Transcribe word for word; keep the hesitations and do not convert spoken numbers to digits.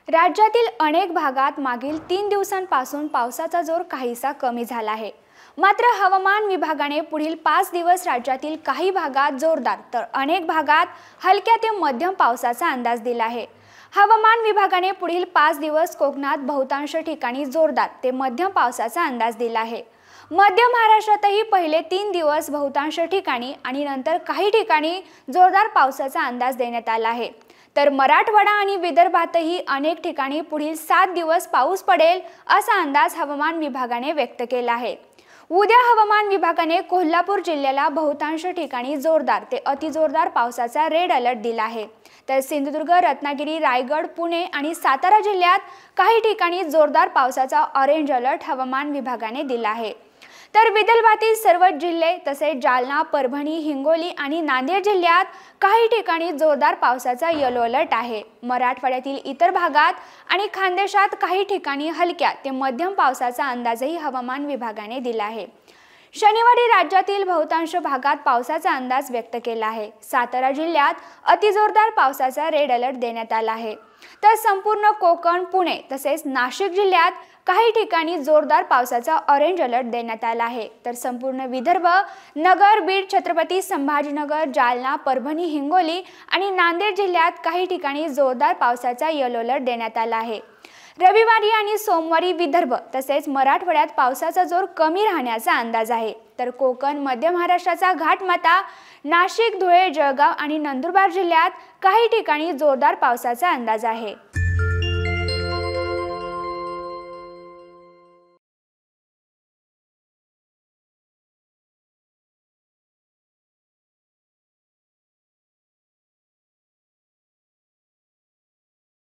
राज्यातील अनेक भागात मागील तीन दिवसांपासून पावसाचा जोर काहीसा कमी झाला आहे। मात्र हवामान विभागाने पुढील पाच दिवस राज्यातील काही भागात जोरदार तर अनेक भागात हलक्या ते मध्यम पावसाचा अंदाज दिला आहे। हवामान विभागाने पुढील पाच दिवस कोकणात बहुतांश ठिकाणी जोरदार ते मध्यम पावसाचा अंदाज दिला आहे। मध्य महाराष्ट्रातही पहिले तीन दिवस बहुतांश ठिकाणी आणि नंतर काही ठिकाणी जोरदार पावसाचा अंदाज देण्यात आला आहे। तर मराठवाडा आणि विदर्भातही अनेक ठिकाणी पुढील सात दिवस पाऊस पडेल असा अंदाज हवामान विभागाने व्यक्त केला आहे। उद्या हवामान विभागाने कोल्हापूर जिल्ह्याला बहुतांश ठिकाणी जोरदार ते अतिजोरदार पावसाचा रेड अलर्ट दिला आहे। तर सिंधुदुर्ग, रत्नागिरी, रायगड, पुणे आणि सातारा जिल्ह्यात काही ठिकाणी जोरदार पावसाचा ऑरेंज अलर्ट हवामान विभागाने दिला आहे। तर विदर्भातील सर्व जिल्हे तसेच जालना, परभणी, हिंगोली आणि नांदेड जिल्ह्यात काही ठिकाणी जोरदार पावसाचा येलो अलर्ट आहे। मराठवाड्यातील इतर भागात आणि खानदेशात काही ठिकाणी हलक्या ते मध्यम पावसाचा अंदाजही हवामान विभागाने दिला आहे। शनिवारी राज्यातील बहुतांश भागात पावसाचा अंदाज व्यक्त केला आहे। सातारा जिल्ह्यात अतिजोरदार पावसाचा रेड अलर्ट देण्यात आला आहे। तर संपूर्ण कोकण, पुणे तसेच नाशिक जिल्ह्यात काही ठिकाणी जोरदार पावसाचा ऑरेंज अलर्ट देण्यात आला आहे। तर संपूर्ण विदर्भ, नगर, बीड, छत्रपती संभाजीनगर, जालना, परभणी, हिंगोली आणि नांदेड जिल्ह्यात काही ठिकाणी जोरदार पावसाचा येलो अलर्ट देण्यात आला आहे। रविवारी आणि सोमवारी विदर्भ तसेच मराठवाड्यात पावसाचा जोर कमी राहण्याचा अंदाज आहे। तर कोकण, मध्य महाराष्ट्राचा घाटमाथा, नाशिक, धुळे, जळगाव आणि नंदुरबार जिल्ह्यात काही ठिकाणी जोरदार पावसाचा अंदाज आहे।